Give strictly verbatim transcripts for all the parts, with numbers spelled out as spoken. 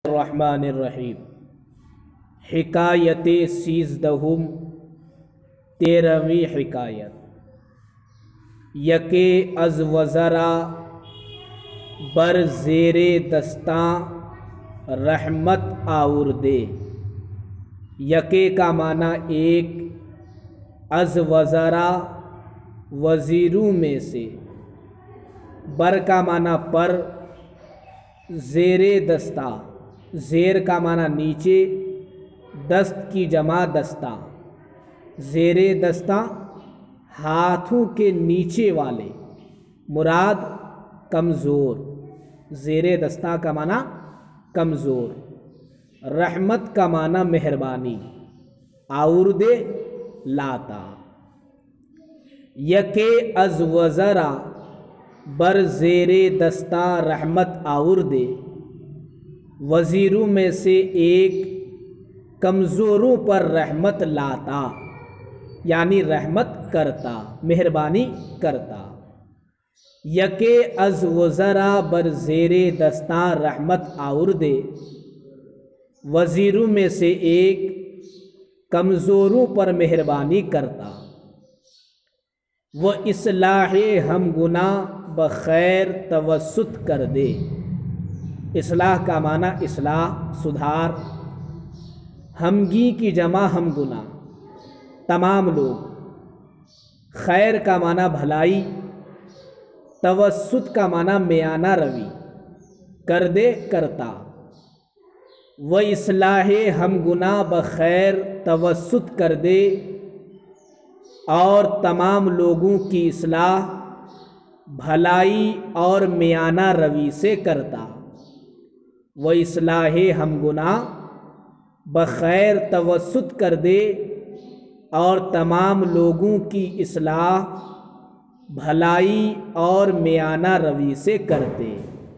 الرحمن الرحیم حکایت سیزدہم تیرہویں حکایت یکے از وزرا بر زیر دستاں رحمت آوردے۔ یکے کا معنی ایک، از وزرا وزیروں میں سے، بر کا معنی پر، زیر دستہ زیر کا معنی نیچے، دست کی جمع دستہ، زیر دستہ ہاتھوں کے نیچے والے، مراد کمزور، زیر دستہ کا معنی کمزور، رحمت کا معنی مہربانی، آوردے لاتا۔ یکے از وزرا بر زیر دستہ رحمت آوردے، وزیروں میں سے ایک کمزوروں پر رحمت لاتا، یعنی رحمت کرتا، مہربانی کرتا۔ یکے از وزرا بر زیر دستاں رحمت آوردے، وزیروں میں سے ایک کمزوروں پر مہربانی کرتا۔ وہ اصلاح ہم گناہ بخیر توسط کر دے۔ اصلاح کا معنی اصلاح، سدھار، ہمگی کی جمع ہم گناہ، تمام لوگ، خیر کا معنی بھلائی، توسط کا معنی میانہ روی، کر دے کرتا۔ وہ اصلاح ہم گناہ بخیر توسط کر دے، اور تمام لوگوں کی اصلاح بھلائی اور میانہ روی سے کرتا۔ وہ اصلاح ہم گناہ بخیر توسط کر دے، اور تمام لوگوں کی اصلاح بھلائی اور میانہ روی سے کرتے۔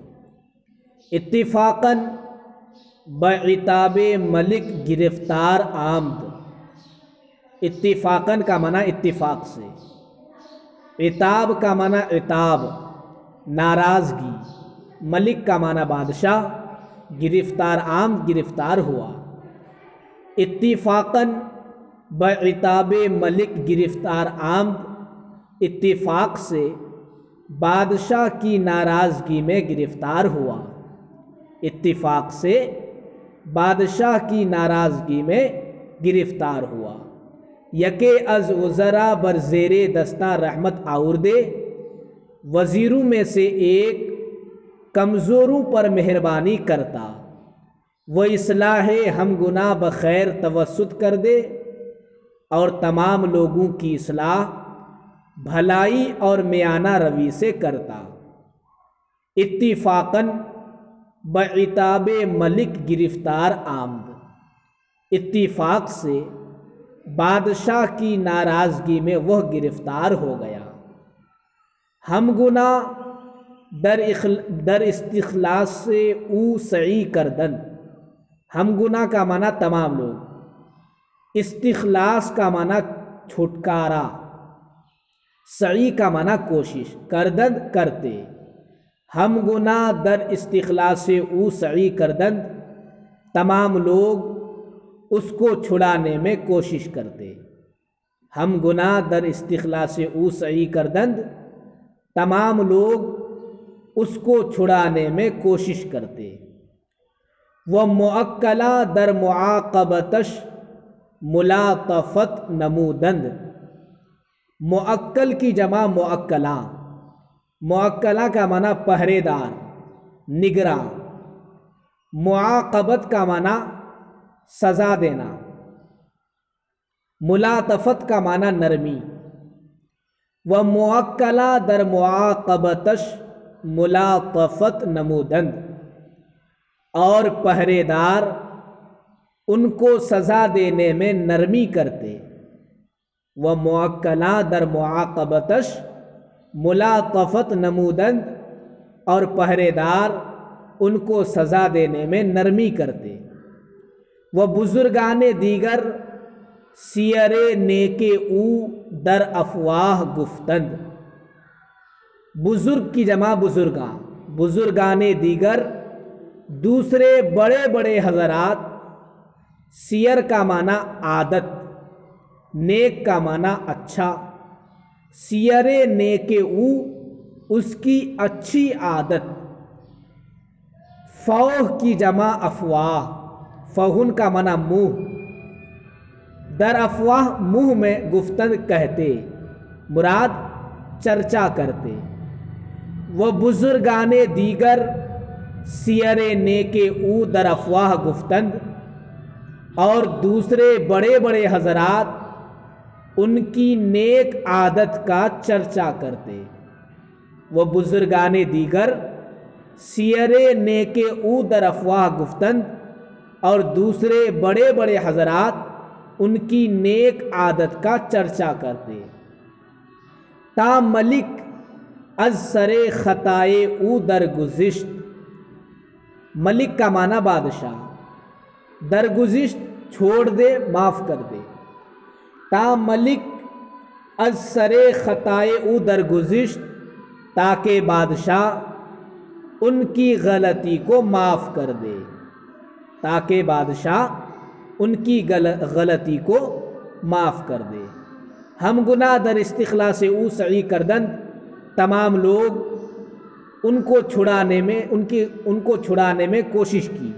اتفاقاً بعتاب ملک گرفتار آمد۔ اتفاقاً کا معنی اتفاق سے، عتاب کا معنی عتاب، ناراضگی، ملک کا معنی بادشاہ، گرفتار آمد گرفتار ہوا۔ اتفاقاً بعتاب ملک گرفتار آمد، اتفاق سے بادشاہ کی ناراضگی میں گرفتار ہوا، اتفاق سے بادشاہ کی ناراضگی میں گرفتار ہوا۔ یکے از وزرا بر زیر دستہ رحمت آوردے، وزیروں میں سے ایک کمزوروں پر مہربانی کرتا۔ وہ اصلاح ہم گناہ بخیر توسط کر دے، اور تمام لوگوں کی اصلاح بھلائی اور میانہ روی سے کرتا۔ اتفاقاً بعتاب ملک گرفتار آمد، اتفاق سے بادشاہ کی ناراضگی میں وہ گرفتار ہو گیا۔ ہم گناہ در در استخلاص سے او سعی کردن۔ ہم گناہ کا معنی تمام لوگ، استخلاص کا معنی چھٹکارا، سعی کا معنی کوشش، کردن کرتے۔ ہم گناہ در استخلاص سے او سعی کردن، تمام لوگ اس کو چھڑانے میں کوشش کرتے۔ ہم گناہ در استخلاص سے او سعی کردند، تمام لوگ اس کو چھڑانے میں کوشش کرتے۔ وہ معقلہ در معاقبتش ملاطفت نمودند۔ معقل کی جمع معقلہ، معقلہ کا معنی پہرے دار، نگراں، معاقبت کا معنی سزا دینا، ملاطفت کا معنی نرمی۔ وہ معقلہ در معاقبتش ملاطفت نمودند، اور پہرے دار ان کو سزا دینے میں نرمی کرتے۔ وہ معقلہ در معاقبتش ملاطفت نمودند، اور پہرے دار ان کو سزا دینے میں نرمی کرتے۔ وہ بزرگان دیگر سیر نیک او در افواہ گفتند۔ بزرگ کی جمع بزرگاں، بزرگان دیگر دوسرے بڑے بڑے حضرات، سیر کا معنی عادت، نیک کا معنی اچھا، سیر نیک او اس کی اچھی عادت، فوہ کی جمع افواہ، فہن کا معنی منہ، در افواہ منہ میں گفتن کہتے، مراد چرچا کرتے، وہ بزرگان دیگر سیر نیک او در افواہ گفتند، اور دوسرے بڑے بڑے حضرات ان کی نیک عادت کا چرچا کرتے، وہ بزرگان دیگر سیر نیک او در افواہ گفتند، اور دوسرے بڑے بڑے حضرات ان کی نیک عادت کا چرچا کرتے۔ تا ملک از سر خطائے او درگزشت، ملک کا معنی بادشاہ، درگزشت چھوڑ دے، معاف کر دے۔ تا ملک از سر خطائے او درگزشت، تاکہ بادشاہ ان کی غلطی کو معاف کر دے، تاکہ بادشاہ ان کی غلطی کو معاف کر دے۔ ہم گناہ در استخلاص او سعی کردند، تمام لوگ ان کو چھڑانے میں ان کی ان کو چھڑانے میں کوشش کی۔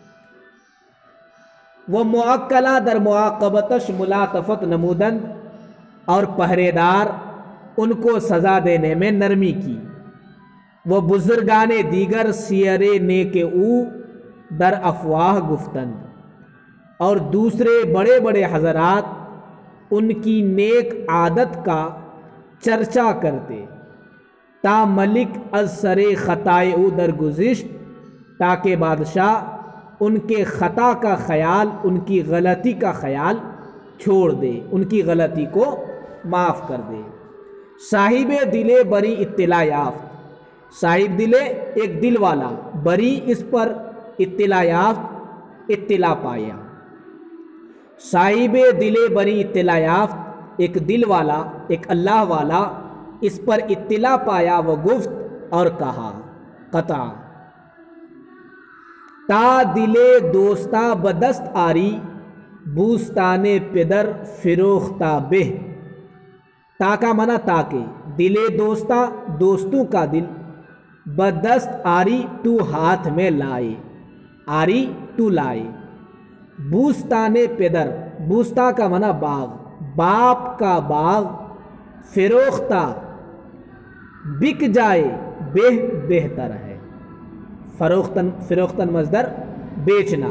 وہ معقلہ در معاقبتش ملاطفت نمودند، اور پہرے دار ان کو سزا دینے میں نرمی کی۔ وہ بزرگان دیگر سیر نیک او در افواہ گفتند، اور دوسرے بڑے بڑے حضرات ان کی نیک عادت کا چرچا کرتے۔ تا ملک از سر خطائے او درگزشت، تاکہ بادشاہ ان کے خطا کا خیال، ان کی غلطی کا خیال چھوڑ دے، ان کی غلطی کو معاف کر دے۔ صاحب دل بری اطلاع یافت، صاحب دل ایک دل والا، بری اس پر اطلاع یافت اطلاع پایا۔ صاحب دل بری اطلاع یافت ایک دل والا، ایک اللہ والا، اس پر اطلاع پایا، وہ گفت اور کہا، قطع تا دل دوستا بدست آری، بوستان پدر فروختہ بہ۔ تا کا معنی تاکہ، دل دوستا دوستوں کا دل، بدست آری تو ہاتھ میں لائے، آری تو لائے، بوستان پدر، بوستا کا معنی باغ، باپ کا باغ، فروختہ بک جائے، بہ بہتر ہے، فروختن فروختن مصدر بیچنا۔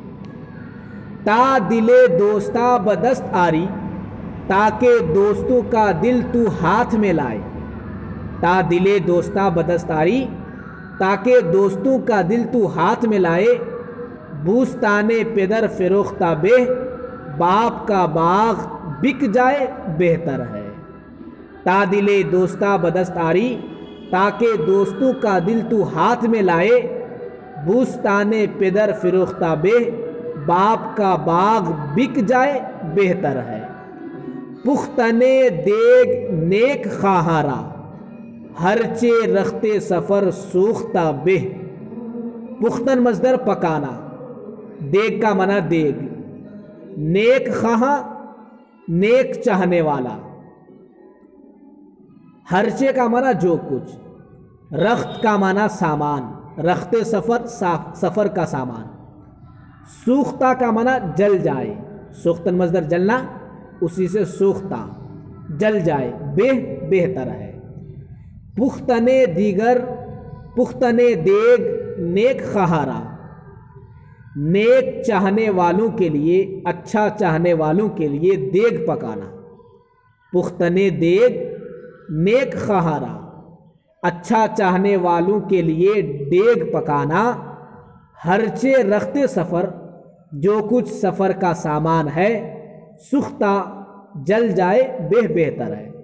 تا دل دوستا بدست آری، تاکہ دوستوں کا دل تو ہاتھ میں لائے، تا دل دوستا بدست آری، تاکہ دوستوں کا دل تو ہاتھ میں لائے، بوستان پدر فروختہ بہ، باپ کا باغ بک جائے بہتر ہے۔ تا دل دوستا بدست آری، تاکہ دوستوں کا دل تو ہاتھ میں لائے، بوستان پدر فروختہ بہ، باپ کا باغ بک جائے بہتر ہے۔ پختنے دیگ نیک خواہارا، ہرچے رختے سفر سوختہ بہ۔ پختن مصدر پکانا، دیگ کا معنی دیگ، نیک خواہاں نیک چاہنے والا، ہرچے کا معنی جو کچھ، رخت کا معنی سامان، رخت سفر سفر کا سامان، سوختہ کا معنی جل جائے، سوختن مصدر جلنا، اسی سے سوختہ جل جائے، بہ بہتر ہے۔ پختنے دیگر، پختنے دیگ نیک خواہارا، نیک چاہنے والوں کے لیے، اچھا چاہنے والوں کے لیے دیگ پکانا۔ پختنے دیگ نیک خواہارا، اچھا چاہنے والوں کے لیے دیگ پکانا، ہرچے رختے سفر، جو کچھ سفر کا سامان ہے، سختہ جل جائے، بہ بہتر ہے۔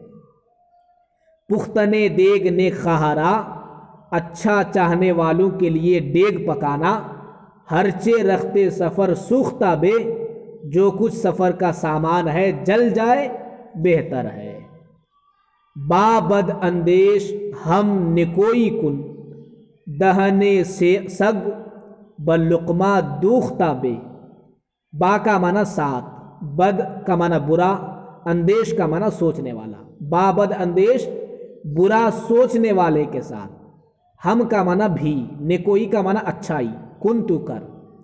پختنے دیگ نیک خواہارا، اچھا چاہنے والوں کے لیے دیگ پکانا، ہرچے رختے سفر سوختہ بہ، جو کچھ سفر کا سامان ہے جل جائے بہتر ہے۔ با بد اندیش ہم نکوئی کن، دہنے سے سگ बलुकमा दूख्ता बे, बा का माना साथ, बद का माना बुरा, अंदेश का माना सोचने वाला, बाबद अंदेश बुरा सोचने वाले के साथ, हम का माना भी, नेकोई का माना अच्छाई, कुन तू कर,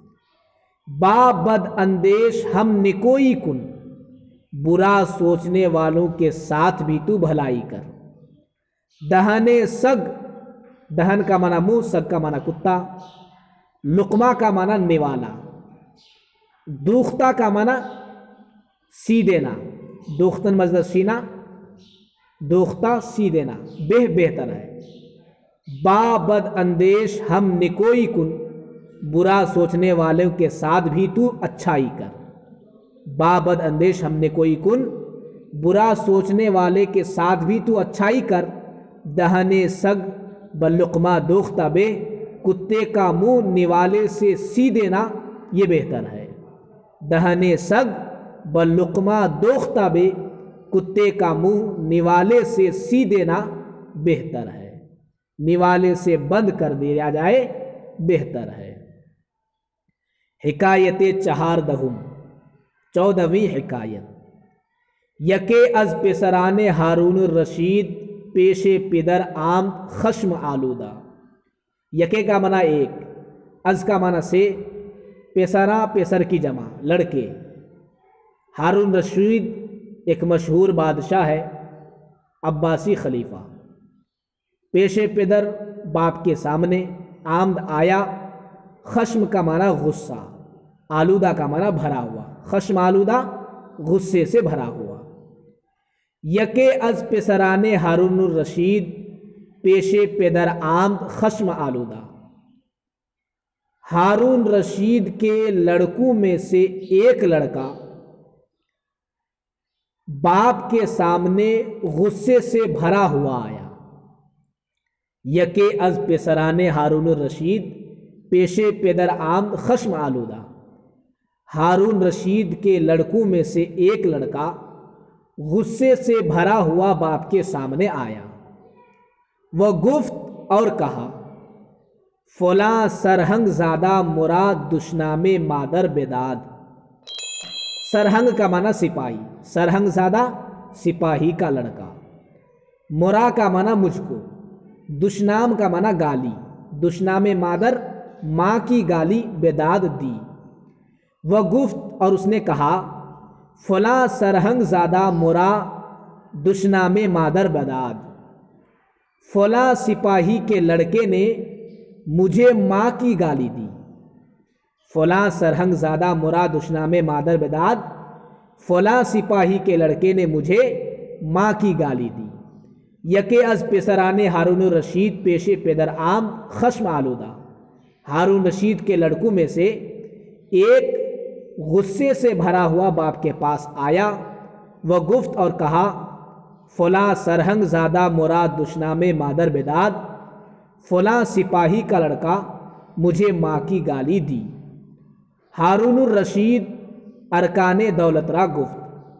बाबद अंदेश हम नेकोई कुन, बुरा सोचने वालों के साथ भी तू भलाई कर। दहने सग, दहन का माना मुंह, सग का माना कुत्ता, लुकमा का माना निवाला, दूख्ता का माना सी देना, दोख्तन मजदर सीना, दोख्ता सी देना, बेह बेहतर है। बाबद अंदेश हम निकोई कुन, बुरा सोचने वालों के साथ भी तू अच्छाई कर। बाबद अंदेश हम निकोई कुन, बुरा सोचने वाले के साथ भी तू अच्छाई कर। दहने सग बलुकमा दोख्ता बे, कुत्ते का मुंह निवाले से सी देना ये बेहतर है। दहने सग बलुकमा दोख्ता बे, कुत्ते का मुंह निवाले से सी देना बेहतर है, निवाले से बंद कर दिया जाए बेहतर है। हिकायत चहार दहुम, चौदहवीं हिकायत। यके अज पेसराने हारून रशीद पेशे पिदर आम खश्म आलूदा। यके का माना एक, अज का माना से, पेसरा पेसर की जमा लड़के। हारून रशीद एक मशहूर बादशाह है, अब्बासी खलीफा। पेशे पिदर बाप के सामने, आमद आया, खश्म का माना गुस्सा, आलूदा का माना भरा हुआ, खश्म आलूदा गुस्से से भरा हुआ। यके अज पेसराने हारून रशीद पेशे पेदर आमद खश्म आलूदा। हारून रशीद के लड़कों में से एक लड़का बाप के सामने गुस्से से भरा हुआ आया। यके अज पेसराने हारून रशीद पेशे पेदर आमद खश्म आलूदा। हारून रशीद के लड़कों में से एक लड़का गुस्से से भरा हुआ बाप के सामने आया। वह गुफ्त और कहा, फला सरहंग ज़ादा मुराद दुश्नामे मादर बेदाद। सरहंग का माना सिपाही, सरहंग ज़ादा सिपाही का लड़का, मुरा का माना मुझको, दुश्नाम का माना गाली, दुश्नामे मादर माँ की गाली बेदाद दी। वह गुफ्त और उसने कहा, फला सरहंग ज़ादा मुरा दुश्नामे मादर बेदाद। फला सिपाही के लड़के ने मुझे माँ की गाली दी। फला सरहंग ज़ादा मुरा दुश्नामे मादर बेदाद, फला सिपाही के लड़के ने मुझे माँ की गाली दी। यके अज पेसराने हारून रशीद पेशे पेदर आम खश्म आलूदा। हारून रशीद के लड़कों में से एक गुस्से से भरा हुआ बाप के पास आया। वह गुफ्त और कहा, फला सरहंग ज़ादा मुराद दुश्नामे मादर बेदाद, फला सिपाही का लड़का मुझे माँ की गाली दी। हारून रशीद अरकाने दौलतरा गुफ्त,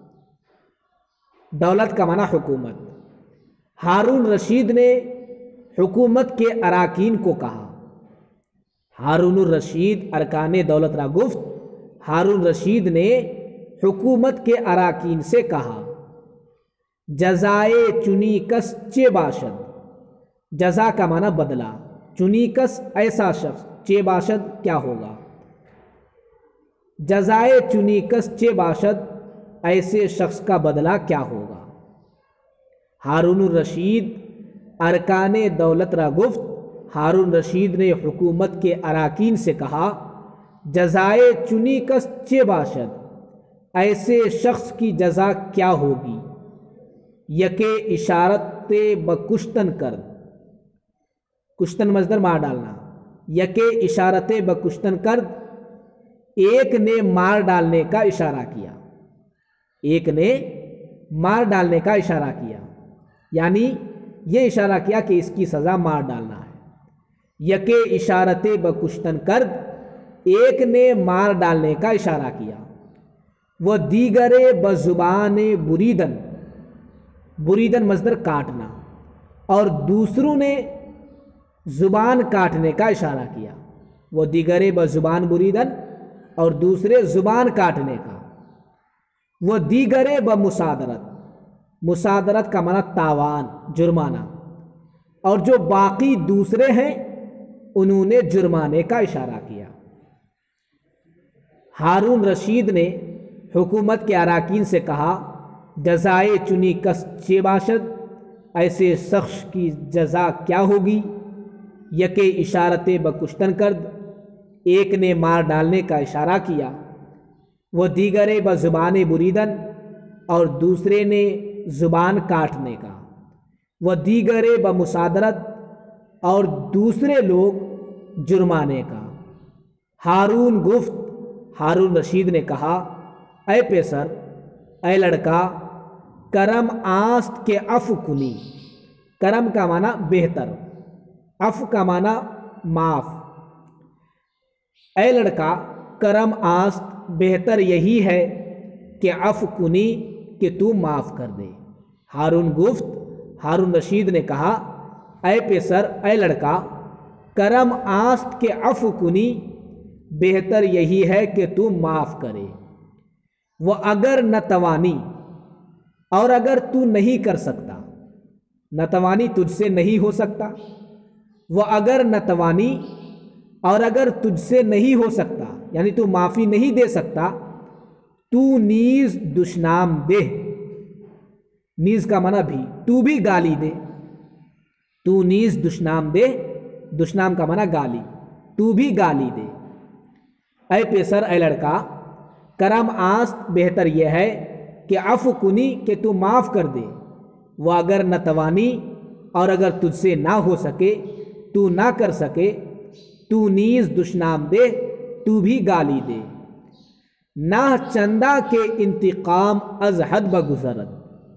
दौलत का माना हुकूमत। हारून रशीद ने हुकूमत के अराकीन को कहा। हारून रशीद अरकाने दौलतरा गुफ्त, हारून रशीद ने हुकूमत के अराकीन से कहा, जज़ाए चुनीकस चे बाशद। जज़ा का माना बदला, चुनीकस ऐसा शख्स, चे बाशद क्या होगा। जज़ाए चुनीकस चे बाशद ऐसे शख्स का बदला क्या होगा। हारून रशीद अरकाने दौलतरा गुफ्त, हारून रशीद ने हुकूमत के अराकीन से कहा, जज़ाए चुनीकस चे बाशद ऐसे शख्स की जज़ा क्या होगी। यके इशारत बकुश्तन कर, कुश्तन मजदर मार डालना। यके इशारत बकुश्तन कर, एक ने मार डालने का इशारा किया, एक ने मार डालने का इशारा किया, यानी ये इशारा किया कि इसकी सज़ा मार डालना है। यके इशारत बकुश्तन कर, एक ने मार डालने का इशारा किया। वह दीगरे बजुबान बुरीदन, बुरीदन मजदर काटना, और दूसरों ने ज़ुबान काटने का इशारा किया। وہ دیگرے بزبان بریدن اور دوسرے زبان کاٹنے کا، وہ دیگرے بمصادرت، مصادرت کا معنی تاوان، جرمانہ، اور جو باقی دوسرے ہیں انہوں نے جرمانے کا اشارہ کیا۔ ہارون رشید نے حکومت کے اراکین سے کہا جزائے چنی کس چے باشد، ایسے شخص کی جزا کیا ہوگی؟ یکے اشارت بکشتن کرد، ایک نے مار ڈالنے کا اشارہ کیا، وہ دیگرے بزبان بریدن اور دوسرے نے زبان کاٹنے کا، وہ دیگرے بمصادرت اور دوسرے لوگ جرمانے کا۔ ہارون گفت، ہارون رشید نے کہا اے پیسر، اے لڑکا، کرم آست کے عفو کنی، کرم کا معنی بہتر، عفو کا معنی معاف، اے لڑکا کرم آست بہتر یہی ہے کہ عفو کنی، کہ تو معاف کر دے۔ ہارون گفت، ہارون رشید نے کہا اے پیسر، اے لڑکا، کرم آست کے عفو کنی، بہتر یہی ہے کہ تو معاف کرے۔ وہ اگر نتوانی، اور اگر تو نہیں کر سکتا، نتوانی تجھ سے نہیں ہو سکتا، وہ اگر نتوانی اور اگر تجھ سے نہیں ہو سکتا، یعنی تو معافی نہیں دے سکتا، تو نیز دشنام دے، نیز کا معنی بھی، تو بھی گالی دے، تو نیز دشنام دے، دشنام کا معنی گالی، تو بھی گالی دے۔ اے پیسر، اے لڑکا، کرم آست بہتر یہ ہے کہ عفو کنی، کہ تو معاف کر دے، وہ اگر نتوانی اور اگر تجھ سے نہ ہو سکے، تو نہ کر سکے، تو نیز دشنام دے، تو بھی گالی دے۔ نہ چندہ کے انتقام از حد بگزرد،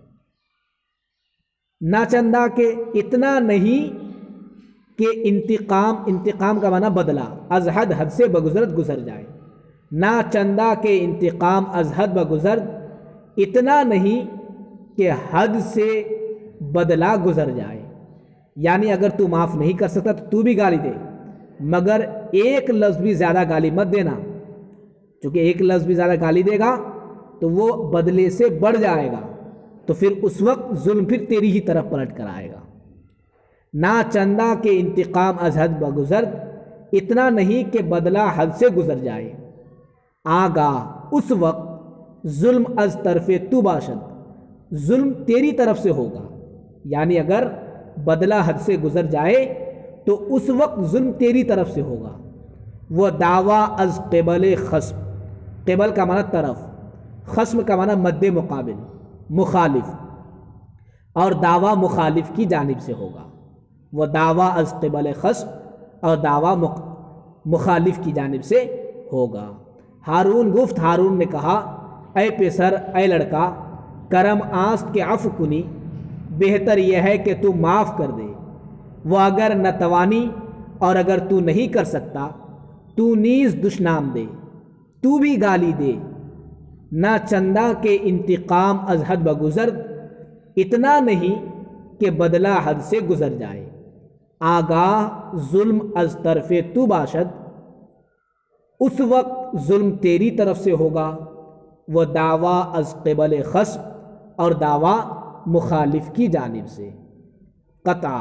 نہ چندہ کے اتنا نہیں کہ انتقام، انتقام کا معنی بدلہ، از حد، حد سے بگزرد گزر جائے، نہ چندہ کے انتقام از حد بگزرد، اتنا نہیں کہ حد سے بدلہ گزر جائے، یعنی اگر تو معاف نہیں کر سکتا تو تو بھی گالی دے، مگر ایک لفظ بھی زیادہ گالی مت دینا، چونکہ ایک لفظ بھی زیادہ گالی دے گا تو وہ بدلے سے بڑھ جائے گا، تو پھر اس وقت ظلم پھر تیری ہی طرف پلٹ کر آئے گا۔ نہ چندہ کے انتقام از حد بگزرد، اتنا نہیں کہ بدلہ حد سے گزر جائے، آگاہ اس وقت ظلم از طرف تو باشد، ظلم تیری طرف سے ہوگا، یعنی اگر بدلہ حد سے گزر جائے تو اس وقت ظلم تیری طرف سے ہوگا۔ وہ دعویٰ از قبل خصم، قبل کا معنی طرف، خصم کا معنی مد مقابل، مخالف، اور دعویٰ مخالف کی جانب سے ہوگا۔ وہ دعویٰ از قبل خصم، اور دعویٰ مخالف کی جانب سے ہوگا۔ ہارون گفت، ہارون نے کہا اے پیسر، اے لڑکا، کرم آست کے عفو کنی، بہتر یہ ہے کہ تو معاف کر دے، وہ اگر نتوانی اور اگر تو نہیں کر سکتا، تو نیز دشنام دے، تو بھی گالی دے، نہ چندہ کے انتقام از حد بگزرد، اتنا نہیں کہ بدلہ حد سے گزر جائے، آگاہ ظلم از طرف تو باشد، اس وقت ظلم تیری طرف سے ہوگا۔ وہ دعویٰ از قبل خصم، اور دعویٰ مخالف کی جانب سے۔ قطع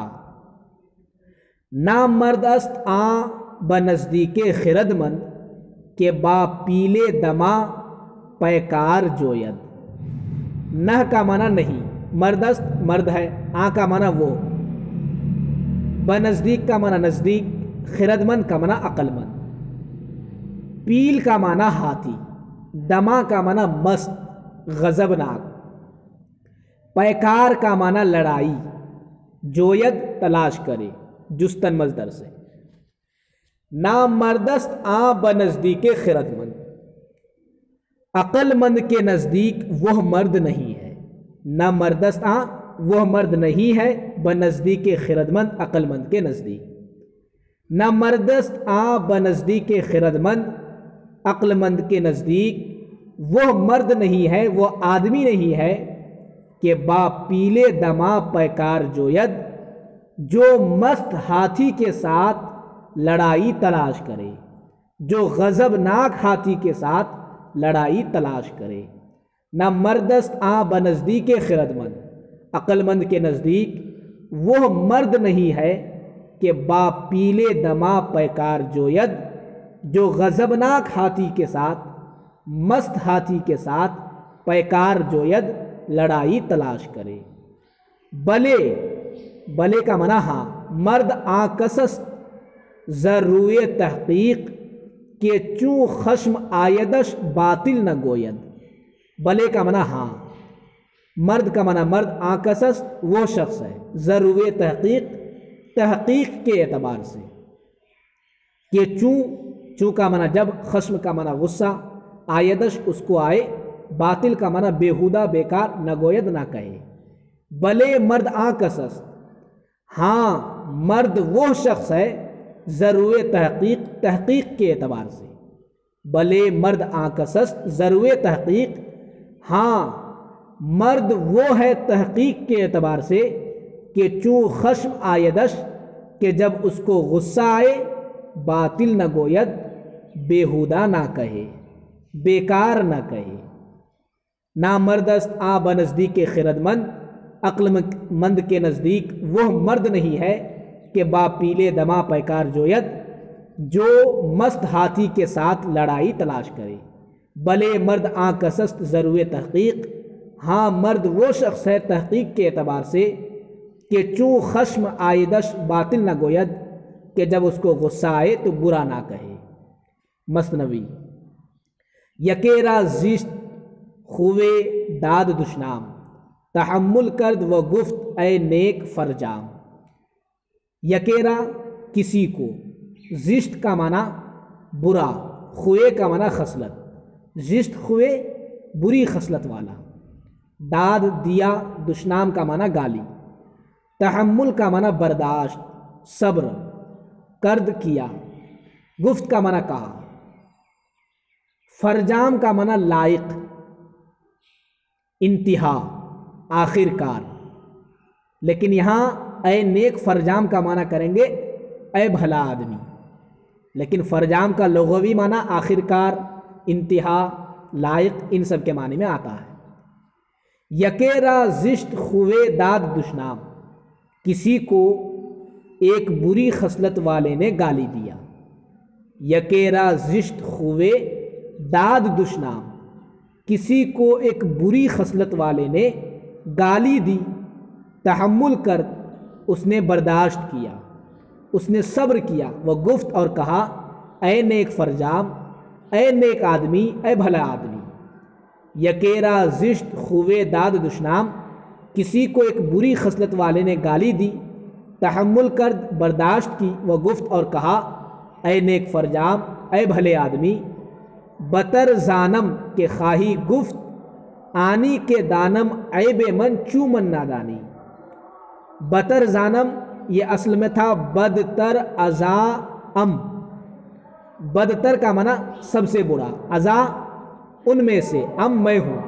نامرد است آ بنزدیک خرد مند، کہ با پیلے دما پیکار جوید۔ نہ کا معنی نہیں، مردست مرد ہے، آ کا معنی وہ، بنزدیک کا معنی نزدیک، خرد مند کا معنی عقل مند، پیل کا معنی ہاتھی، دما کا معنی مست، غضبناک، پیکار کا معنی لڑائی، جوید تلاش کرے، جستن مصدر سے۔ نامردست آ بنزدیک خرد مند، عقل مند کے نزدیک وہ مرد نہیں ہے، نہ مردست آ وہ مرد نہیں ہے، بنزدیک خرد مند عقل مند کے نزدیک، نہ مردست آ بنزدیک خرد مند عقل مند کے نزدیک وہ مرد نہیں ہے، وہ آدمی نہیں ہے کہ با پیلے دما پیکار جوید، جو مست ہاتھی کے ساتھ لڑائی تلاش کرے، جو غضبناک ہاتھی کے ساتھ لڑائی تلاش کرے۔ نہ مردست آ بنزدیک خرد مند، عقل مند کے نزدیک وہ مرد نہیں ہے کہ با پیلے دما پیکار جوید، جو غضبناک ہاتھی کے ساتھ، مست ہاتھی کے ساتھ پیکار جوید، لڑائی تلاش کرے۔ بلے بلے کا معنی ہاں، مرد آکسست ضروع تحقیق کہ چوں خشم آیدش باطل نہ گوید۔ بلے کا معنی ہاں، مرد کا معنی مرد آکسست وہ شخص ہے، ضروع تحقیق تحقیق کے اعتبار سے، کہ چوں چوں کا معنی جب، خشم کا معنی غصہ، آیدش اس کو آئے، باطل کا معنی بیہودہ بیکار، نہ گوید نہ کہے۔ بلے مرد آکسست، ہاں مرد وہ شخص ہے ضروع تحقیق تحقیق کے اعتبار سے۔ بلے مرد آکسست ضروع تحقیق، ہاں مرد وہ ہے تحقیق کے اعتبار سے کہ چوں خشم آیدش کہ جب اس کو غصہ آئے، باطل نہ گوید، بیہودہ نہ کہے، بیکار نہ کہے۔ نا مردست آ بنزدیک خرد مند، عقل مند کے نزدیک وہ مرد نہیں ہے کہ با پیلے دما پیکار جوید، جو مست ہاتھی کے ساتھ لڑائی تلاش کرے۔ بلے مرد آکسست ضروع تحقیق، ہاں مرد وہ شخص ہے تحقیق کے اعتبار سے کہ چوں خشم آئیدش باطل نہ گوید، کہ جب اس کو غصہ آئے تو برا نہ کہے۔ مثنوی یکیرا زیشت خوے داد دشنام، تحمل کرد و گفت اے نیک فرجام۔ یکیرا کسی کو، زشت کا معنی برا، خوے کا معنی خصلت، زشت خوے بری خصلت والا، داد دیا، دشنام کا معنی گالی، تحمل کا معنی برداشت، صبر، کرد کیا، گفت کا معنی کہا، فرجام کا معنی لائق، انتہا، آخر کار۔ لیکن یہاں اے نیک فرجام کا معنی کریں گے اے بھلا آدمی، لیکن فرجام کا لغوی معنی آخر کار، انتہا، لائق، ان سب کے معنی میں آتا ہے۔ یکیرا زشت خوے داد دشنام، کسی کو ایک بری خصلت والے نے گالی دیا۔ یکیرا زشت خوے داد دشنام، کسی کو ایک بری خصلت والے نے گالی دی، تحمل کر اس نے برداشت کیا، اس نے صبر کیا، وہ گفت اور کہا اے نیک فرجام، اے نیک آدمی، اے بھلا آدمی۔ یکیرا زشت خوے داد دشنام، کسی کو ایک بری خصلت والے نے گالی دی، تحمل کر برداشت کی، وہ گفت اور کہا اے نیک فرجام، اے بھلے آدمی۔ بتر زانم کے خواہی گفت، آنی کے دانم عیب من چومن نادانی۔ بتر زانم یہ اصل میں تھا بدتر ازا ام، بدتر کا معنی سب سے برا، ازا ان میں سے، ام میں ہوں،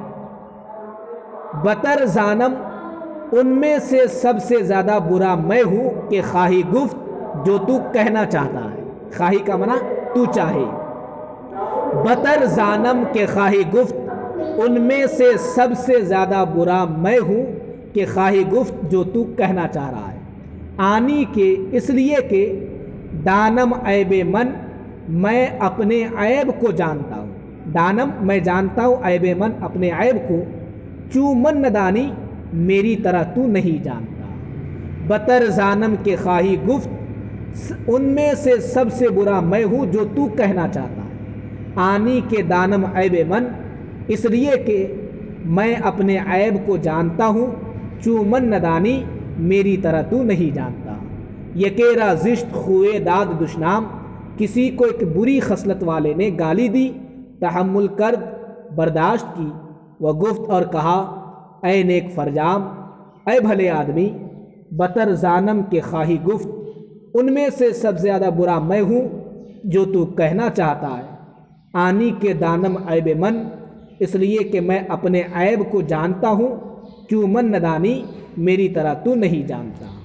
بتر زانم ان میں سے سب سے زیادہ برا میں ہوں کہ خواہی گفت جو تو کہنا چاہتا ہے، خواہی کا معنی تو چاہے، بتر زانم کے خواہی گفت ان میں سے سب سے زیادہ برا میں ہوں کہ خواہی گفت جو تو کہنا چاہ رہا ہے۔ آنی کے اس لیے کہ دانم عیب من، میں اپنے عیب کو جانتا ہوں، دانم میں جانتا ہوں، عیب من اپنے عیب کو، چو من ندانی میری طرح تو نہیں جانتا۔ بتر زانم کے خواہی گفت ان میں سے سب سے برا میں ہوں جو تو کہنا چاہتا ہے۔ آنی کے دانم عیب من، اس لیے کہ میں اپنے عیب کو جانتا ہوں، چو من ندانی میری طرح تو نہیں جانتا۔ یکیرا زشت خوے داد دشنام، کسی کو ایک بری خصلت والے نے گالی دی، تحمل کرد برداشت کی، وہ گفت اور کہا اے نیک فرجام، اے بھلے آدمی۔ بتر زانم کے خواہی گفت ان میں سے سب سے زیادہ برا میں ہوں جو تو کہنا چاہتا ہے۔ آنی کے دانم عیب من، اس لیے کہ میں اپنے عیب کو جانتا ہوں، کیوں من ندانی میری طرح تو نہیں جانتا۔